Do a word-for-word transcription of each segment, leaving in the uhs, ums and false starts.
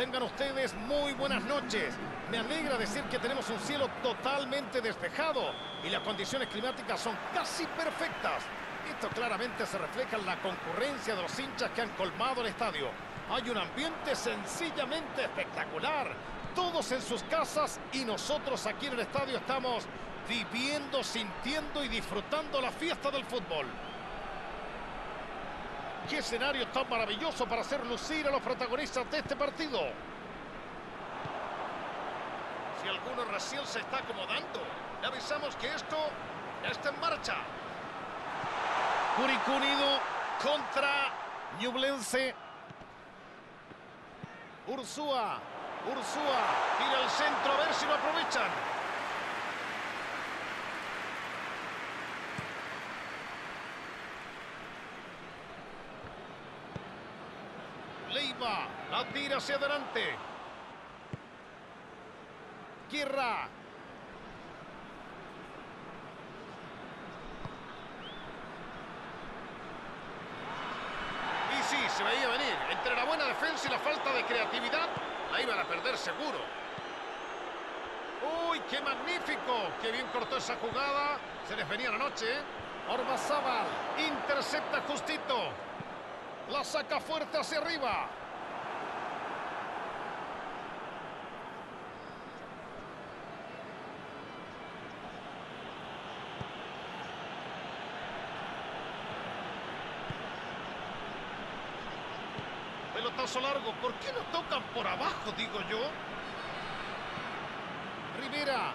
tengan ustedes muy buenas noches. Me alegra decir que tenemos un cielo totalmente despejado y las condiciones climáticas son casi perfectas. Esto claramente se refleja en la concurrencia de los hinchas que han colmado el estadio. Hay un ambiente sencillamente espectacular. Todos en sus casas y nosotros aquí en el estadio estamos viviendo, sintiendo y disfrutando la fiesta del fútbol. ¡Qué escenario tan maravilloso para hacer lucir a los protagonistas de este partido! Si alguno recién se está acomodando, le avisamos que esto ya está en marcha. Curicó Unido contra Ñublense. Ursúa, Ursúa, tira al centro a ver si lo aprovechan. Leiva, la tira hacia adelante. Guerra. Y sí, se veía venir. Entre la buena defensa y la falta de creatividad, la iban a perder seguro. ¡Uy, qué magnífico! ¡Qué bien cortó esa jugada! Se les venía la noche, ¿eh? Ormazábal intercepta justito. La saca fuerte hacia arriba. Pelotazo largo. ¿Por qué no tocan por abajo, digo yo? Rivera.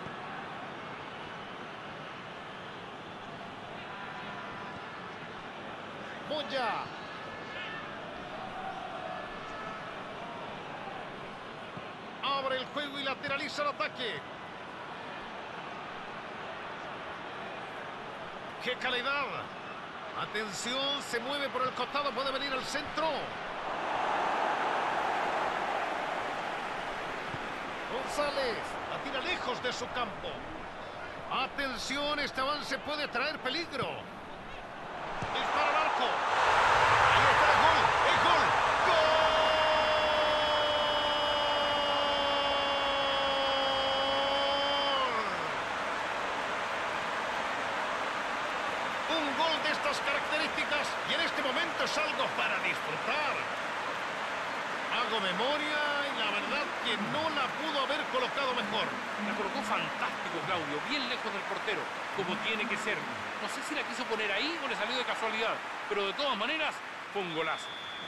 Moya. Abre el juego y lateraliza el ataque. ¡Qué calidad! Atención, se mueve por el costado, puede venir al centro. González, la tira lejos de su campo. Atención, este avance puede traer peligro. Dispara al arco. Ahí está el gol, el gol. ¡Gol! Un gol de estas características y en este momento es algo para disfrutar. Hago memoria y la verdad que no la pudo haber colocado mejor. La colocó fantástico, Claudio, bien lejos del portero, como tiene que ser. No sé si la quiso poner ahí o le salió de casualidad, pero de todas maneras fue un golazo.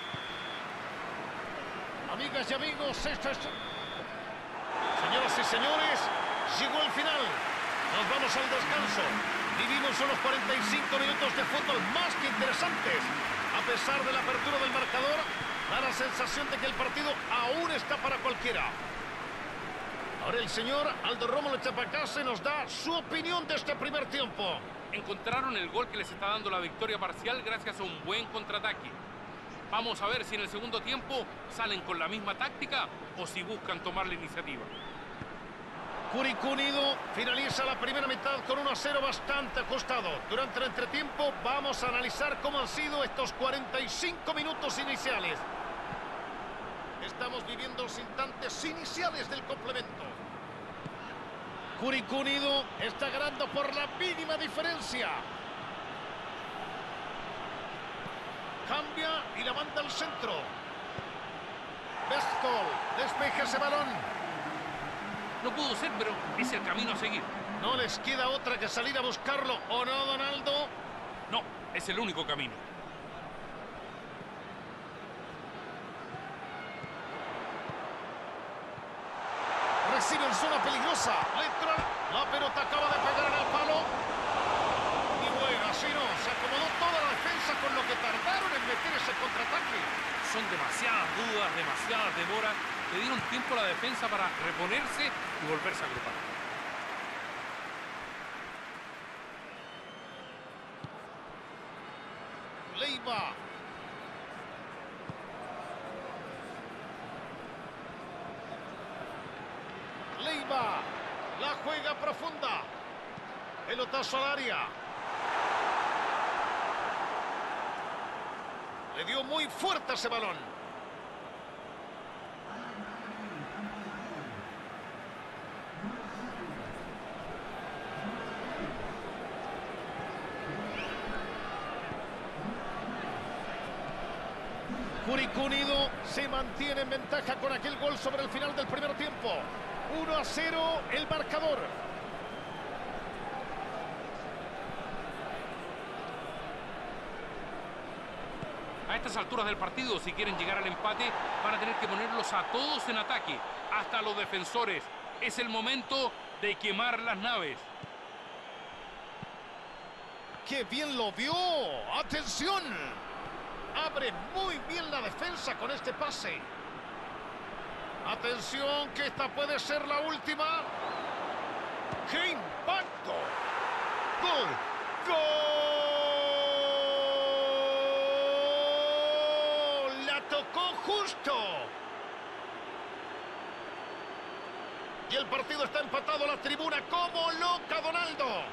Amigas y amigos, esto es... Señoras y señores, llegó el final. Nos vamos al descanso. Vivimos unos cuarenta y cinco minutos de fútbol más que interesantes. A pesar de la apertura del marcador, da la sensación de que el partido aún está para cualquiera. Ahora el señor Aldo Rómulo Chapacase nos da su opinión de este primer tiempo. Encontraron el gol que les está dando la victoria parcial gracias a un buen contraataque. Vamos a ver si en el segundo tiempo salen con la misma táctica o si buscan tomar la iniciativa. Curicó Unido finaliza la primera mitad con uno a cero bastante ajustado. Durante el entretiempo vamos a analizar cómo han sido estos cuarenta y cinco minutos iniciales. Estamos viviendo los instantes iniciales del complemento. Curicó Unido está ganando por la mínima diferencia. Cambia y la manda al centro. Bestol despeja ese balón. No pudo ser, pero es el camino a seguir. No les queda otra que salir a buscarlo, ¿o no, Donaldo? No, es el único camino. Recibe en zona peligrosa. Le entra. La pelota acaba de pegar en el palo. Y bueno, así no. Se acomodó toda la defensa con lo que tardaron en meter ese contraataque. Son demasiadas dudas, demasiadas demoras. Le dieron tiempo a la defensa para reponerse y volverse a agrupar. Leiva. Leiva. La juega profunda. Pelotazo al área. Le dio muy fuerte ese balón. Curicó Unido se mantiene en ventaja con aquel gol sobre el final del primer tiempo. uno a cero el marcador. A estas alturas del partido, si quieren llegar al empate, van a tener que ponerlos a todos en ataque, hasta los defensores. Es el momento de quemar las naves. ¡Qué bien lo vio! ¡Atención! Abre muy bien la defensa con este pase. Atención, que esta puede ser la última. ¡Qué impacto! ¡Gol! ¡Gol! ¡La tocó justo! Y el partido está empatado a la tribuna como loca, Donaldo.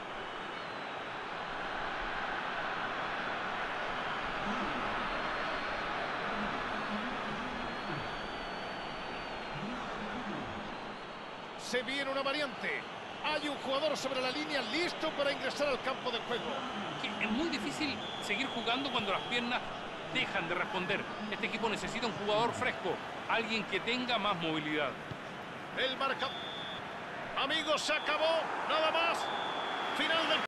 Se viene una variante. Hay un jugador sobre la línea listo para ingresar al campo de juego. Es muy difícil seguir jugando cuando las piernas dejan de responder. Este equipo necesita un jugador fresco, alguien que tenga más movilidad. El marca... Amigos, se acabó. Nada más. Final del...